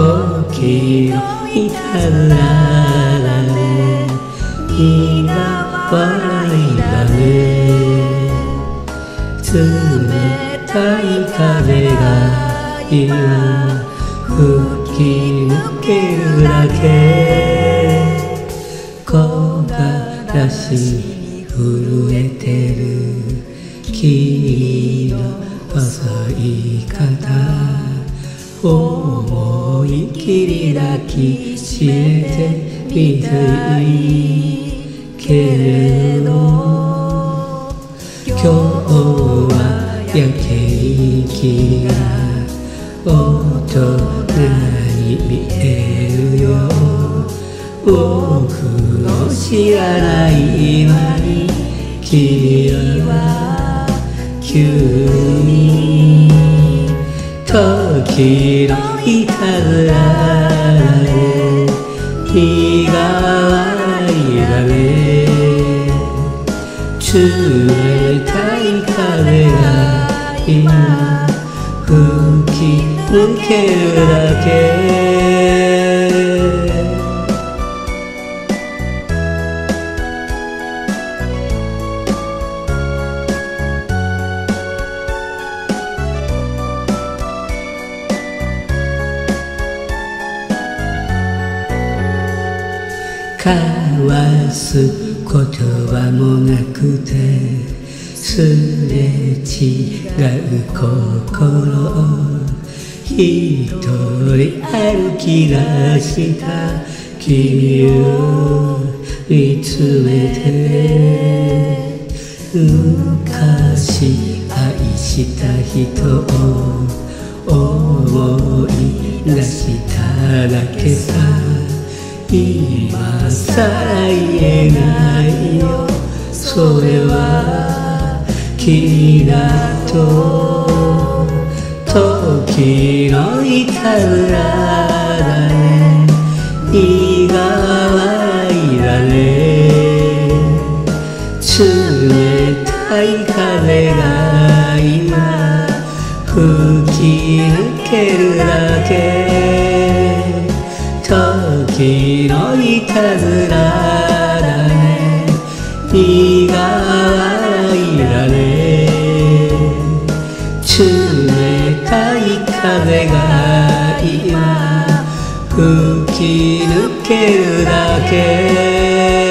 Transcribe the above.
時のいたずらだね、苦笑いだね。冷たい風が今吹き抜けるだけ、木枯らしに震えてる君の細い肩、思い切り抱きしめてみたいけれど、今日はやけ息が大人に見えるよ。僕の知らない今に君は急に時のいたずらだね、苦笑いだね。冷たい風が今吹き抜けるだけ。交わす言葉もなくて、すれ違う心、一人歩き出した君を見つめて、昔愛した人を思い出しただけさ、今さら言えないよ、それは君だと。時のいたずらだね、苦笑いだね。冷たい風が今吹き抜けるだけ、時のいたずらだね、苦笑いだね。冷たい風が今吹き抜けるだけ。